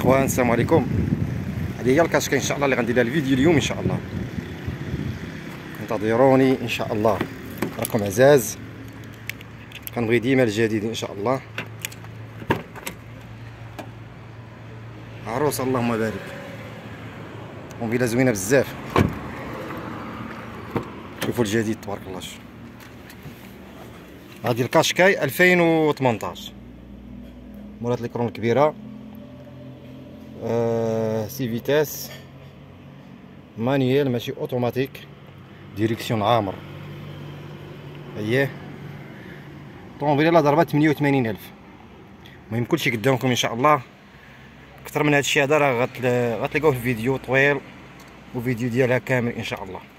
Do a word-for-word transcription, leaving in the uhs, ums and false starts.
اخوان السلام عليكم. هذه هي الكاشكه ان شاء الله اللي غندير لها الفيديو اليوم ان شاء الله. انتظروني ان شاء الله، راكم عزاز، كنبغي ديما الجديد ان شاء الله. عروسه اللهم بارك، طوموبيله زوينه بزاف. شوفوا الجديد تبارك الله. هذه الكاشكاي ألفين وثمنطاش، مولات الكرون الكبيره، آه سي فيتاس مانييل ماشي اوتوماتيك، ديريكسيون عامر. اييه طوموبيله لا ضربات ثمانية وثمانين ألف. المهم كلشي قدامكم ان شاء الله. اكثر من هذا الشيء هذا راه غتلقاوه في فيديو طويل، وفيديو ديالها كامل ان شاء الله.